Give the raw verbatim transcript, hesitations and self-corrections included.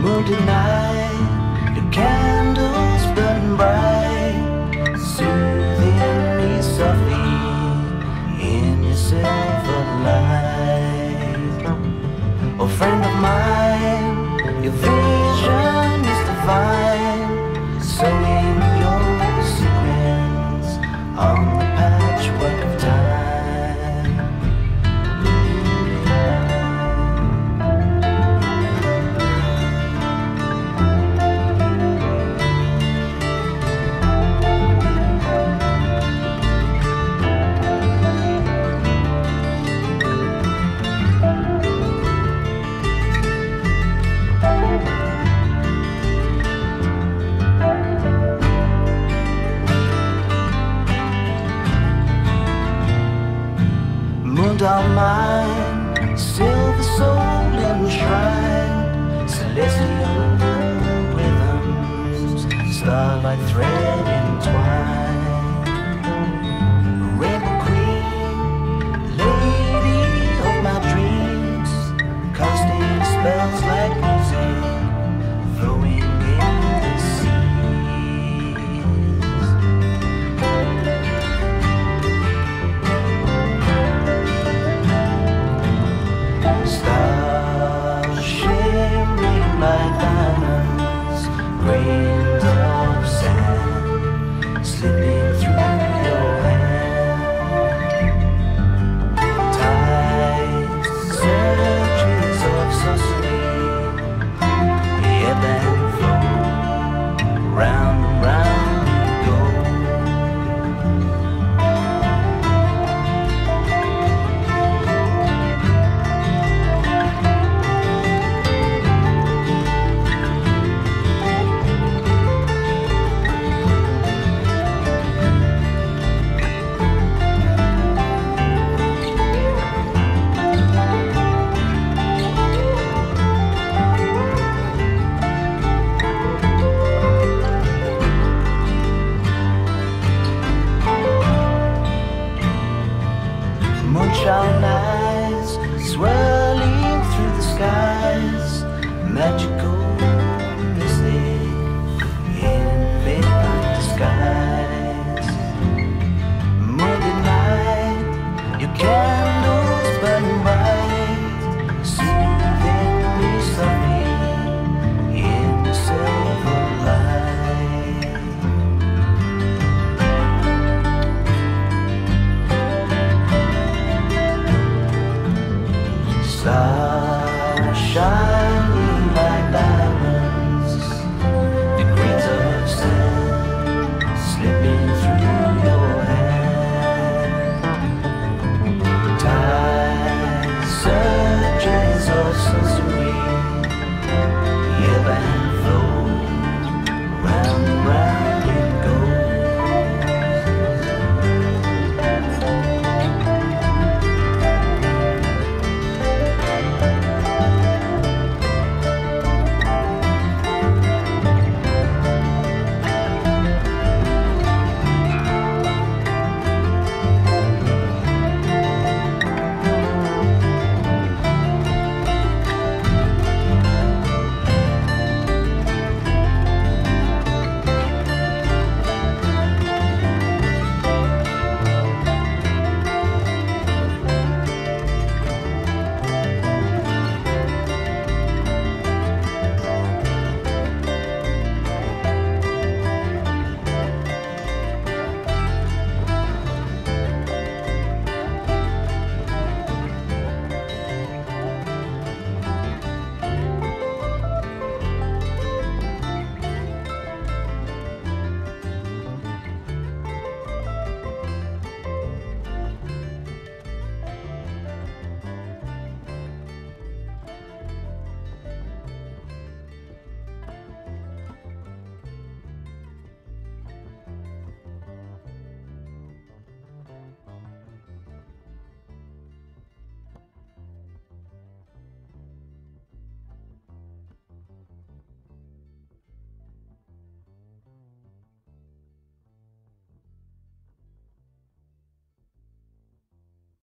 moonlit night, your candles burn bright, soothing me softly in your silver light. Oh, friend of mine, your vision is divine, sewing your sequins on the patchwork of time. Moondown mine, silver soul enshrined, celestial rhythms, starlight thread entwined. Rainbow queen, lady of my dreams, casting spells like music, flowing in the seas. Stars shimmering like diamonds, grains of sand slipping through your hand. Tides, surges of sorcery, ebb and flow, round and round you go. Moonshine eyes swirling through the skies, magical